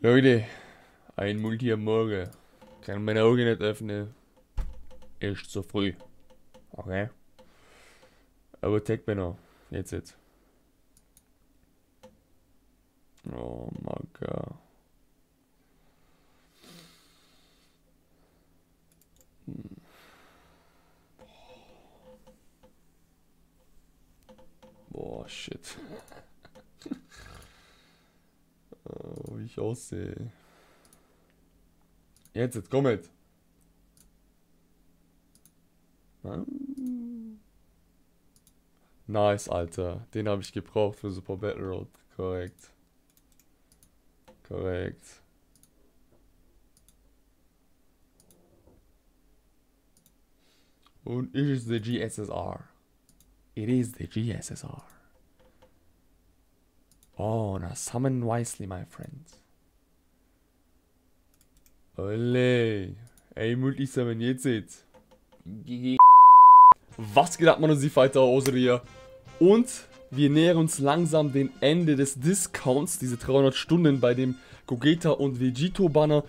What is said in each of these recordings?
Leute, ein Multi am Morgen. Kann meine Augen nicht öffnen. Ist zu früh. Okay. Aber tag mir noch. Jetzt. Oh mein Gott. Boah, shit. Oh, wie ich aussehe. Jetzt komm mit. Nice, Alter. Den habe ich gebraucht für Super Battle Road. Korrekt. Und it is the GSSR. It is the GSSR. Oh, now summon wisely, my friends. Ole. Ey, Multi-Summon, jetzt. Was geht ab, Mann, und sie Fighter aus hier. Und wir nähern uns langsam dem Ende des Discounts. Diese 300 Stunden bei dem Gogeta und Vegito Banner.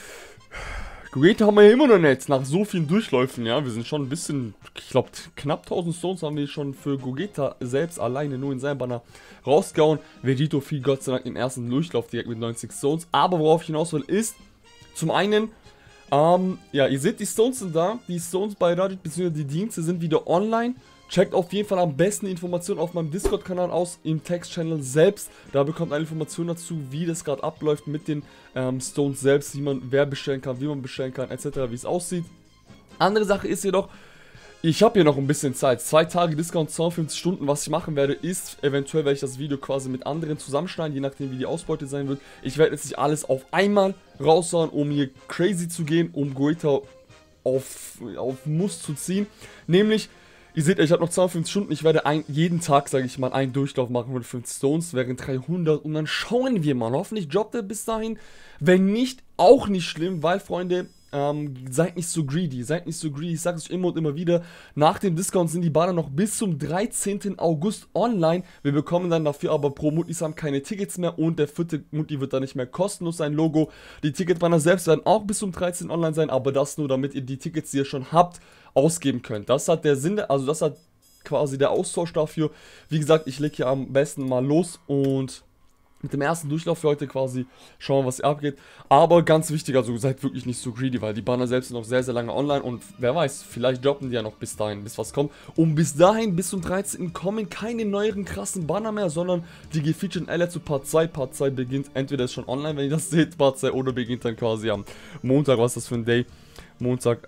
Gogeta haben wir ja immer noch nicht, nach so vielen Durchläufen, ja. Wir sind schon ein bisschen, ich glaube, knapp 1000 Stones haben wir schon für Gogeta selbst alleine nur in seinem Banner rausgehauen. Vegito fiel Gott sei Dank im ersten Durchlauf direkt mit 90 Stones. Aber worauf ich hinaus will, ist, zum einen, ja, ihr seht, die Stones sind da. Die Stones bei Radit bzw. die Dienste sind wieder online. Checkt auf jeden Fall am besten Informationen auf meinem Discord-Kanal aus, im Text-Channel selbst. Da bekommt ihr Informationen dazu, wie das gerade abläuft mit den Stones selbst, wer bestellen kann, wie man bestellen kann, etc., wie es aussieht. Andere Sache ist jedoch, ich habe hier noch ein bisschen Zeit. 2 Tage Discount, 52 Stunden. Was ich machen werde, ist, eventuell werde ich das Video quasi mit anderen zusammenschneiden, je nachdem wie die Ausbeute sein wird. Ich werde jetzt nicht alles auf einmal raushauen, um hier crazy zu gehen, um Gogeta auf Muss zu ziehen. Nämlich, ihr seht, ich habe noch 52 Stunden, ich werde jeden Tag, sage ich mal, einen Durchlauf machen mit 5 Stones, während 300 und dann schauen wir mal. Hoffentlich droppt er bis dahin. Wenn nicht, auch nicht schlimm, weil, Freunde, seid nicht so greedy, ich sage es euch immer und immer wieder, nach dem Discount sind die Banner noch bis zum 13. August online, wir bekommen dann dafür aber pro Multisam keine Tickets mehr und der 4. Multi wird dann nicht mehr kostenlos sein, Logo. Die Ticketbanner selbst werden auch bis zum 13. online sein, aber das nur, damit ihr die Tickets, die ihr schon habt, ausgeben könnt. Das hat der Sinn, also das hat quasi der Austausch dafür. Wie gesagt, ich lege hier am besten mal los und mit dem ersten Durchlauf für heute quasi schauen, was hier abgeht. Aber ganz wichtig, also seid wirklich nicht so greedy, weil die Banner selbst sind noch sehr, sehr lange online und wer weiß, vielleicht droppen die ja noch bis dahin, bis was kommt. Und bis dahin, bis zum 13. kommen keine neueren krassen Banner mehr, sondern die gefeaturten Ally zu Part 2. Part 2 beginnt, entweder ist schon online, wenn ihr das seht, Part 2, oder beginnt dann quasi am Montag, was ist das für ein Day? Montag,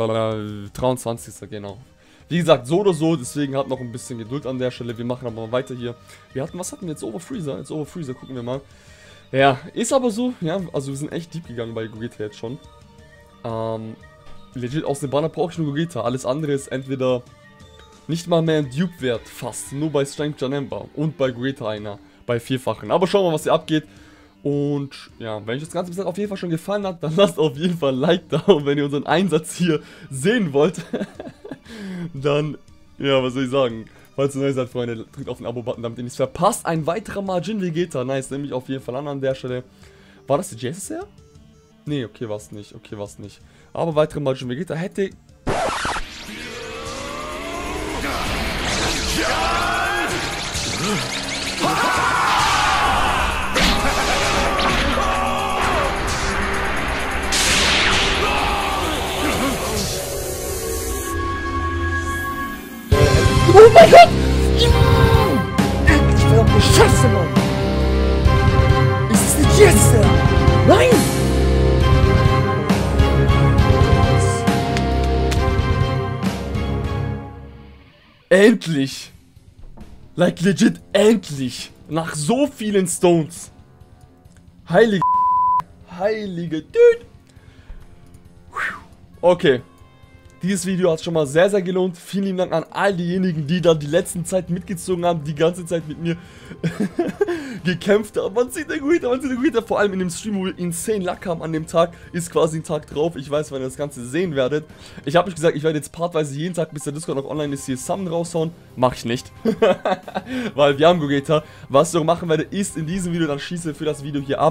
23. genau. Wie gesagt, so oder so, deswegen habt noch ein bisschen Geduld an der Stelle. Wir machen aber mal weiter hier. Was hatten wir jetzt? Overfreezer? Jetzt Overfreezer, gucken wir mal. Ja, ist aber so, ja, also wir sind echt deep gegangen bei Gogeta jetzt schon. Legit, aus dem Banner brauche ich nur Gogeta. Alles andere ist entweder nicht mal mehr ein Dupe wert, fast. Nur bei Strength Janemba und bei Gogeta einer, bei 4-fachen. Aber schauen wir mal, was hier abgeht. Und ja, wenn euch das Ganze bis jetzt auf jeden Fall schon gefallen hat, dann lasst auf jeden Fall ein Like da. Und wenn ihr unseren Einsatz hier sehen wollt, dann, ja, was soll ich sagen? Falls ihr neu seid, Freunde, drückt auf den Abo-Button, damit ihr nichts verpasst. Ein weiterer Majin Vegeta, nice, nehme ich auf jeden Fall an der Stelle. War das die JSSR? Nee, okay, war's nicht, Aber weitere Majin Vegeta hätte... Oh mein Gott! Ich will doch Scheiße, Mann! Ist es nicht jetzt? Nein! Endlich! Like legit endlich! Nach so vielen Stones! Heilige Dude! Okay. Dieses Video hat schon mal sehr, sehr gelohnt. Vielen lieben Dank an all diejenigen, die da die letzten Zeit mitgezogen haben, die ganze Zeit mit mir gekämpft haben. Man sieht der Gogeta, vor allem in dem Stream, wo wir insane Luck haben an dem Tag, ist quasi ein Tag drauf. Ich weiß, wann ihr das Ganze sehen werdet. Ich habe euch gesagt, ich werde jetzt partweise jeden Tag, bis der Discord noch online ist, hier Summon raushauen. Mache ich nicht. Weil wir haben Gogeta. Was ich noch machen werde, ist in diesem Video, dann schieße für das Video hier ab,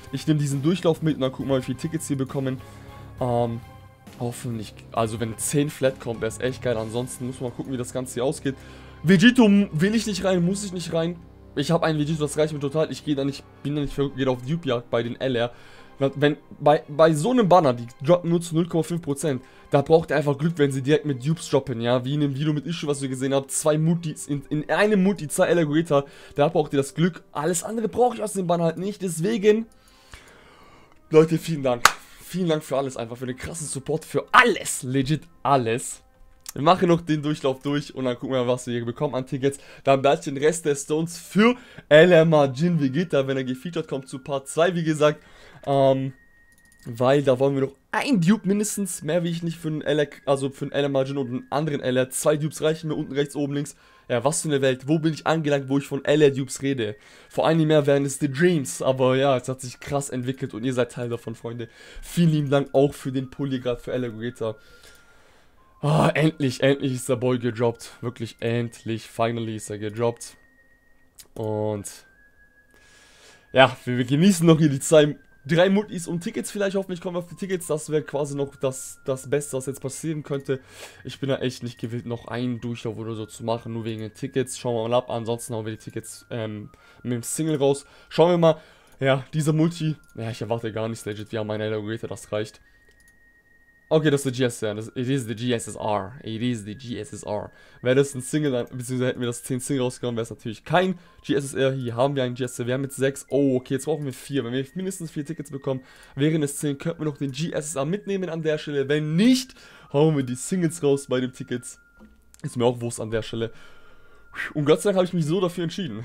Ich nehme diesen Durchlauf mit und dann gucken wir mal, wie viele Tickets wir bekommen. Hoffentlich, also wenn 10 Flat kommt, wäre es echt geil. Ansonsten muss man mal gucken, wie das Ganze hier ausgeht. Vegito will ich nicht rein, muss ich nicht rein. Ich habe einen Vegito, das reicht mir total. Ich gehe da nicht, bin da nicht verrückt, gehe auf Dupe-Jagd bei den LR. Wenn, bei so einem Banner, die droppen nur zu 0,5%, da braucht ihr einfach Glück, wenn sie direkt mit Dupes droppen, ja, wie in dem Video mit Issue, was wir gesehen haben, 2 Multis, in einem Multi, 2 LR Gogeta, da braucht ihr das Glück, alles andere brauche ich aus dem Banner halt nicht, deswegen, Leute, vielen Dank für alles, einfach für den krassen Support, für alles, legit alles. Wir machen noch den Durchlauf durch und dann gucken wir mal, was wir hier bekommen an Tickets. Dann bleibt den Rest der Stones für LR Majin Vegeta, wenn er gefeatured kommt zu Part 2, wie gesagt. Weil da wollen wir noch ein Dupe mindestens, mehr wie ich nicht für einen LR, also für einen LR Majin und einen anderen LR. 2 Dupes reichen mir, unten rechts, oben links. Ja, was für eine Welt, wo bin ich angelangt, wo ich von LR Dupes rede. Vor allem mehr wären es The Dreams, aber ja, es hat sich krass entwickelt und ihr seid Teil davon, Freunde. Vielen lieben Dank auch für den Pulli gerade für LR Gogeta. Endlich ist der Boy gedroppt. Wirklich endlich, finally ist er gedroppt. Und ja, wir genießen noch hier die 3 Multis und Tickets vielleicht. Hoffentlich kommen wir auf die Tickets. Das wäre quasi noch das Beste, was jetzt passieren könnte. Ich bin da echt nicht gewillt, noch einen Durchlauf oder so zu machen, nur wegen den Tickets. Schauen wir mal ab. Ansonsten haben wir die Tickets mit dem Single raus. Schauen wir mal. Ja, dieser Multi. Ja, ich erwarte gar nichts, legit. Wir haben einen LR Gogeta, das reicht. Okay, das ist der GSR. It is the GSSR. It is the GSSR. Wäre das ein Single, dann, beziehungsweise hätten wir das 10 Single rausgenommen, wäre es natürlich kein GSSR. Hier haben wir einen GSR. Wir haben jetzt 6. Oh, okay, jetzt brauchen wir 4. Wenn wir mindestens 4 Tickets bekommen, wären es 10, könnten wir noch den GSSR mitnehmen an der Stelle. Wenn nicht, hauen wir die Singles raus bei den Tickets. Ist mir auch Wurst an der Stelle. Und Gott sei Dank habe ich mich so dafür entschieden.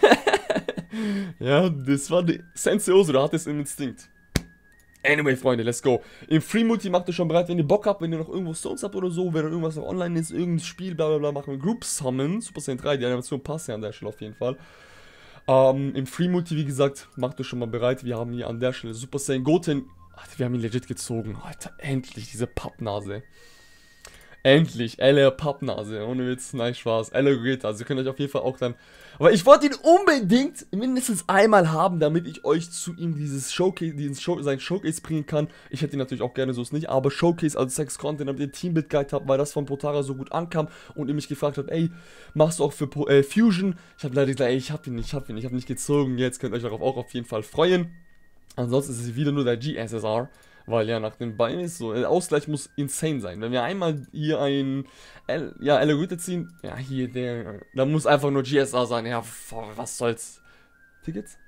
Ja, das war die Sensei Oso, da hat es im Instinkt. Anyway, Freunde, let's go. Im Free Multi macht ihr schon bereit, wenn ihr Bock habt, wenn ihr noch irgendwo Stones habt oder so, wenn irgendwas noch online ist, irgendein Spiel, bla bla bla, machen wir Group Summon. Super Saiyan 3, die Animation passt ja an der Stelle auf jeden Fall. Im Free Multi, wie gesagt, macht ihr schon mal bereit. Wir haben hier an der Stelle Super Saiyan Goten. Wir haben ihn legit gezogen. Alter, endlich diese Pappnase. Endlich, LR Pappnase, ohne Witz, nein, Spaß, LR Gogeta, also ihr könnt euch auf jeden Fall auch dann, aber ich wollte ihn unbedingt mindestens einmal haben, damit ich euch zu ihm dieses Showcase, sein Showcase bringen kann. Ich hätte ihn natürlich auch gerne, so ist nicht, aber Showcase, also Sex Content, damit ihr Teambuild Guide habt, weil das von Protara so gut ankam und ihr mich gefragt habt, ey, machst du auch für Fusion? Ich habe leider gesagt, ey, ich habe ihn nicht gezogen, jetzt könnt ihr euch darauf auch auf jeden Fall freuen. Ansonsten ist es wieder nur der GSSR. Weil ja, nach den Beinen ist so, der Ausgleich muss insane sein. Wenn wir einmal hier ein LR Gogeta ziehen, ja, hier, da muss einfach nur GSR sein. Ja, was soll's. Tickets?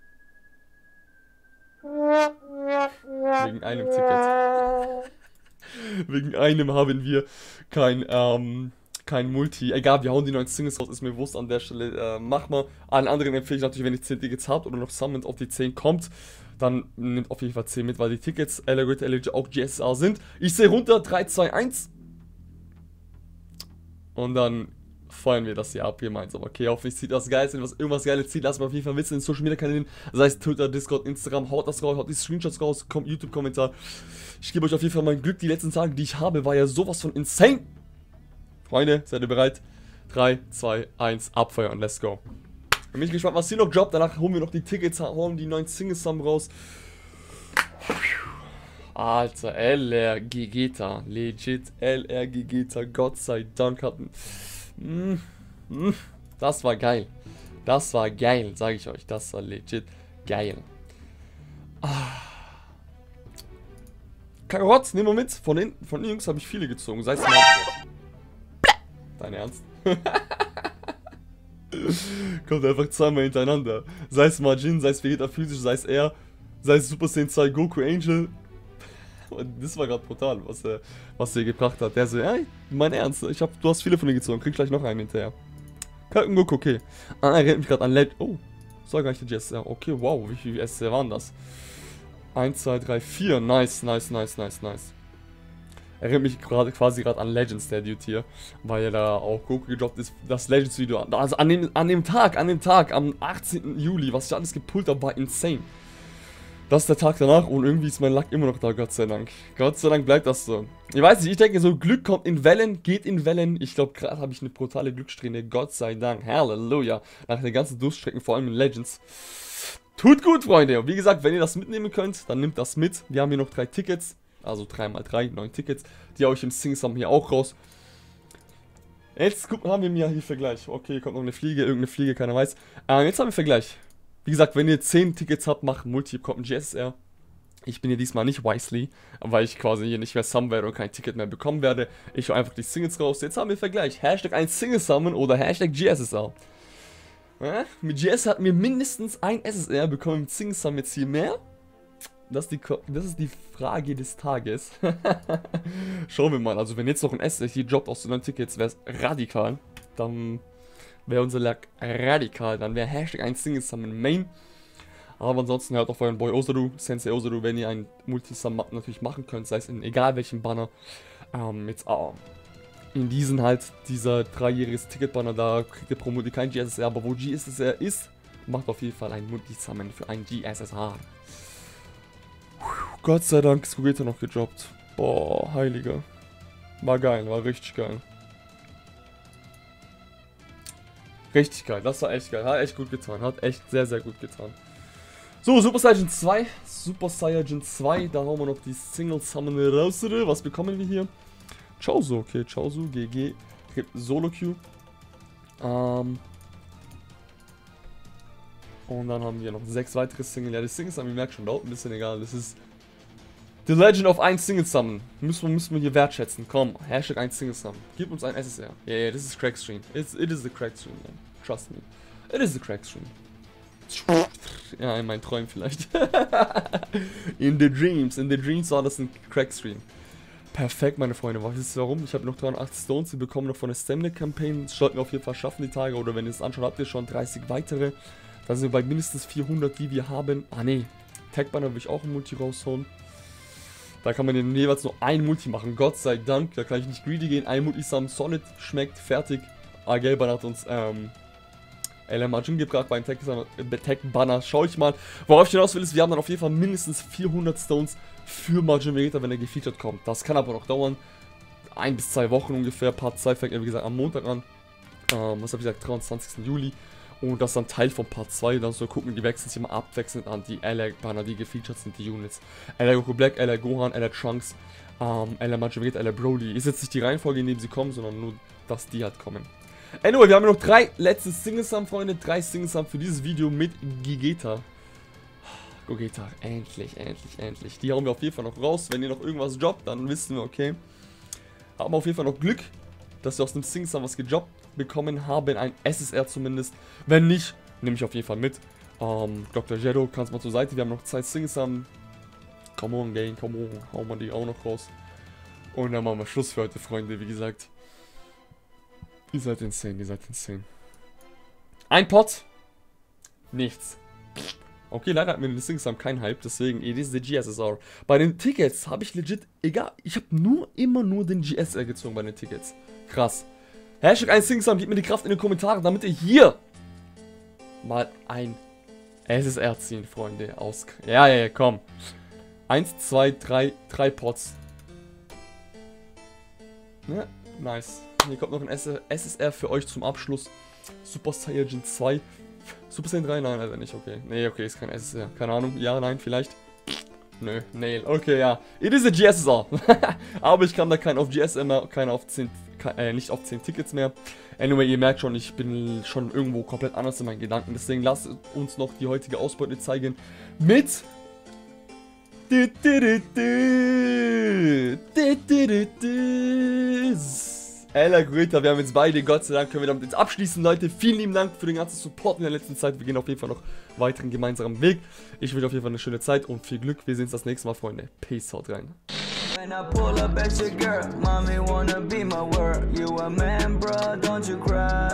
Wegen einem Ticket. Wegen einem haben wir kein Multi. Egal, wir hauen die 9 Singles raus, ist mir bewusst an der Stelle. Mach mal. Allen anderen empfehle ich natürlich, wenn ihr 10 Tickets habt oder noch Summons auf die 10 kommt, dann nimmt auf jeden Fall 10 mit, weil die Tickets LR Gogeta auch GSR sind. Ich sehe runter, 3, 2, 1. Und dann feuern wir das hier ab gemeinsam. Okay, hoffentlich zieht das geil. Wenn was irgendwas Geiles zieht, lasst mal auf jeden Fall wissen in Social Media Kanälen. Sei es Twitter, Discord, Instagram. Haut das raus, haut die Screenshots raus, kommt YouTube-Kommentar. Ich gebe euch auf jeden Fall mein Glück. Die letzten Tage, die ich habe, war ja sowas von insane. Freunde, seid ihr bereit? 3, 2, 1, abfeuern. Let's go. Bin ich gespannt, was hier noch droppt. Danach holen wir noch die Tickets, holen die 9 Singles zusammen raus. Alter, LR Gogeta. Legit LR Gogeta. Gott sei Dank hatten. Das war geil. Das war geil, sage ich euch. Das war legit geil. Kakarotz, nehmen wir mit. Von den Jungs habe ich viele gezogen. Sei es mal. Dein Ernst? Kommt einfach zweimal hintereinander. Sei es Majin, sei es Vegeta physisch, sei es er, sei es Super Saiyan 2 Goku Angel. Das war gerade brutal, was er gebracht hat. Der so, ey, mein Ernst, du hast viele von denen gezogen, krieg gleich noch einen hinterher. Kalken Goku, okay. Er erinnert mich gerade an Legend. Oh, das war gar nicht der GSR. Okay, wow, wie viele SR waren das? 1, 2, 3, 4. Nice. Erinnert mich quasi gerade an Legends, der Dude hier, weil ja da auch Goku gedroppt ist, das Legends-Video. Also an dem Tag, am 18. Juli, was ich alles gepullt habe, war insane. Das ist der Tag danach und irgendwie ist mein Luck immer noch da, Gott sei Dank. Gott sei Dank bleibt das so. Ich weiß nicht, ich denke so, Glück kommt in Wellen, geht in Wellen. Ich glaube, gerade habe ich eine brutale Glückssträhne, Gott sei Dank. Halleluja. Nach den ganzen Durststrecken, vor allem in Legends. Tut gut, Freunde. Und wie gesagt, wenn ihr das mitnehmen könnt, dann nehmt das mit. Wir haben hier noch 3 Tickets. Also 3×3, 9 Tickets. Die haue ich im Singsam hier auch raus. Jetzt gucken, haben wir mir hier Vergleich. Okay, hier kommt noch eine Fliege, irgendeine Fliege, keiner weiß. Jetzt haben wir Vergleich. Wie gesagt, wenn ihr 10 Tickets habt, macht Multi, kommt ein GSR. Ich bin hier diesmal nicht Wisely, weil ich quasi hier nicht mehr Summon werde und kein Ticket mehr bekommen werde. Ich hau einfach die Singles raus. Jetzt haben wir Vergleich. Hashtag ein Single Summon oder Hashtag GSSR. Ja, mit GS hatten wir mindestens ein SSR, bekommen mit Single Summon jetzt hier mehr. Das ist die Frage des Tages. Schauen wir mal. Also wenn jetzt noch ein SSR hier droppt aus den Tickets, wäre es radikal. Dann wäre unser Lack radikal. Dann wäre Hashtag ein Single Summon Main. Aber ansonsten hört auf euren Boy Osaru, Sensei Osaru, wenn ihr einen Multisum natürlich machen könnt, sei es in egal welchem Banner. In diesen halt, dieser 3-jähriges Ticket-Banner, da kriegt ihr pro Multi kein GSSR, aber wo GSSR ist, macht auf jeden Fall ein Multi-Summon für ein GSSR. Gott sei Dank ist Gogeta noch gedroppt. Boah, heiliger. War geil, war richtig geil. Richtig geil, das war echt geil, hat echt gut getan, hat echt sehr, sehr gut getan. So, Super Saiyan 2, Super Saiyan 2, da hauen wir noch die Single Summon raus. Was bekommen wir hier? Chaozu, okay, Chaozu, GG, Solo Q. Und dann haben wir noch 6 weitere Single. Ja, die Single Summon, ihr merkt schon, dauert ein bisschen, egal. Das ist The Legend of ein Single Summon. Müssen wir hier wertschätzen. Komm, Hashtag ein Single Summon. Gib uns ein SSR. Yeah, this is Crack Stream. It is the Crack Stream, man. Trust me. It is the Crack Stream. Ja, in meinen Träumen vielleicht. In the Dreams war das ein Crack-Stream. Perfekt, meine Freunde. Wisst ihr warum? Ich habe noch 380 Stones, die bekommen noch von der Stamina-Campaign. Das sollten wir auf jeden Fall schaffen, die Tage. Oder wenn ihr es anschaut, habt ihr schon 30 weitere. Da sind wir bei mindestens 400, die wir haben. Ah, ne. Tag-Banner will ich auch ein Multi raushauen. Da kann man den jeweils nur ein Multi machen. Gott sei Dank. Da kann ich nicht greedy gehen. Ein Multi-Summon Solid schmeckt. Fertig. Gelban hat uns, Majin gebracht beim Tech-Banner. Schau ich mal. Worauf ich hinaus will, ist, wir haben dann auf jeden Fall mindestens 400 Stones für Majin Vegeta, wenn er gefeatured kommt. Das kann aber noch dauern. 1 bis 2 Wochen ungefähr. Part 2 fängt ja, wie gesagt, am Montag an. Was habe ich gesagt? 23. Juli. Und das ist dann Teil von Part 2. Dann so gucken, die wechseln sich immer abwechselnd an die LR-Banner, die gefeatured sind, die Units. LR Goku Black, LR Gohan, LR Trunks, LR Majin Vegeta, LR Broly. Ist jetzt nicht die Reihenfolge, in dem sie kommen, sondern nur, dass die halt kommen. Anyway, wir haben noch 3 letzte Single-Sum, Freunde. 3 Single-Sum für dieses Video mit Gogeta. Gogeta, endlich, endlich, endlich. Die hauen wir auf jeden Fall noch raus. Wenn ihr noch irgendwas droppt, dann wissen wir, okay. Haben wir auf jeden Fall noch Glück, dass wir aus dem Single-Sum was gedroppt bekommen haben. Ein SSR zumindest. Wenn nicht, nehme ich auf jeden Fall mit. Dr. Jero, kannst mal zur Seite. Wir haben noch 2 Single-Sum. Come on, Gang, come on. Hauen wir die auch noch raus. Und dann machen wir Schluss für heute, Freunde. Wie gesagt. Ihr seid insane, ihr seid insane. Ein Pot. Nichts. Okay, leider hatten wir den Singsam keinen Hype, deswegen, it is the GSSR. Bei den Tickets habe ich legit, egal, ich habe immer nur den GSR gezogen bei den Tickets. Krass. Hashtag ein Singsam, gebt mir die Kraft in den Kommentaren, damit ihr hier mal ein SSR ziehen, Freunde. Ja, komm. 1, 2, 3 Pots. Ja, nice. Hier kommt noch ein SSR für euch zum Abschluss. Super Saiyan 2. Super Saiyan 3? Nein, leider nicht, okay. Nee, okay, ist kein SSR. Keine Ahnung. Ja, nein, vielleicht. Nö, Nail. Okay, ja. It is a GSSR. Aber ich kann da keinen auf GSR mehr, keinen auf 10, nicht auf 10 Tickets mehr. Anyway, ihr merkt schon, ich bin schon irgendwo komplett anders in meinen Gedanken. Deswegen lasst uns noch die heutige Ausbeute zeigen. Mit... LR Gogeta, wir haben jetzt beide, Gott sei Dank können wir damit jetzt abschließen, Leute. Vielen lieben Dank für den ganzen Support in der letzten Zeit. Wir gehen auf jeden Fall noch weiteren gemeinsamen Weg. Ich wünsche auf jeden Fall eine schöne Zeit und viel Glück. Wir sehen uns das nächste Mal, Freunde. Peace, haut rein. When I pull up at your girl, mommy wanna be my world. You a man, bro, don't you cry.